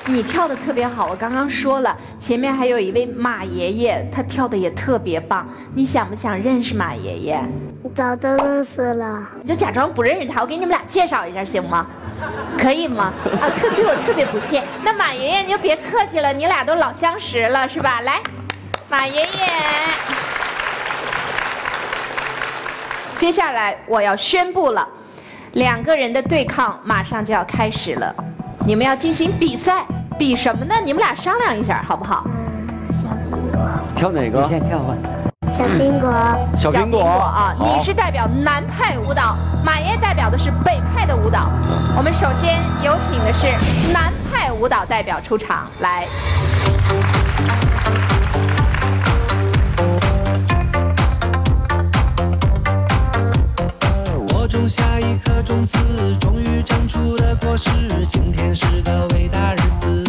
你跳的特别好，我刚刚说了，前面还有一位马爷爷，他跳的也特别棒。你想不想认识马爷爷？ 早都认识了。 你就假装不认识他，我给你们俩介绍一下，行吗？可以吗？啊，对我特别不屑。那马爷爷你就别客气了，你俩都老相识了，是吧？来，马爷爷。接下来我要宣布了，2个人的对抗马上就要开始了，你们要进行比赛，比什么呢？你们俩商量一下好不好？ 小苹果。 跳哪个？ 你先跳吧。 小苹果。 小苹果啊！你是代表南派舞蹈，马爷代表的是北派的舞蹈。我们首先有请的是南派舞蹈代表出场，来。 我种下一颗种子，终于长出了果实。今天是个伟大日子，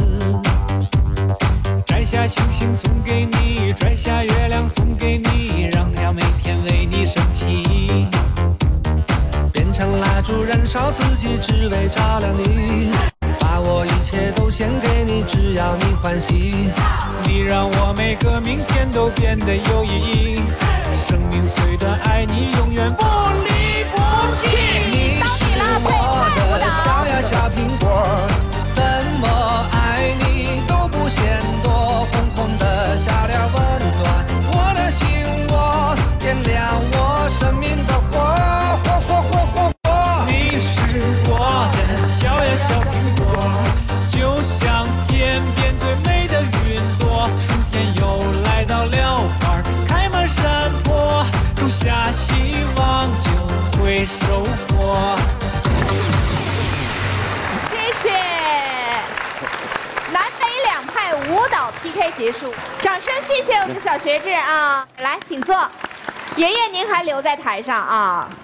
摘下星星送给你，摘下月亮送给你，让它每天为你升起。变成蜡烛燃烧自己，只为照亮你。把我一切都献给你，只要你欢喜。你让我每个明天都变得有意义。生命虽短，爱你永远不离不弃。你是我的小呀小苹果，怎么爱你都不嫌多。红红的小脸温暖我的心窝，点亮我生命的火，火火火火火。你是我的小呀小苹果，就像天边最美的云朵。春天又来到了花开满山坡，种下希望就会收获。 谢谢。南北2派舞蹈 PK 结束，掌声谢谢我们的小学志啊！来，请坐。爷爷您还留在台上啊。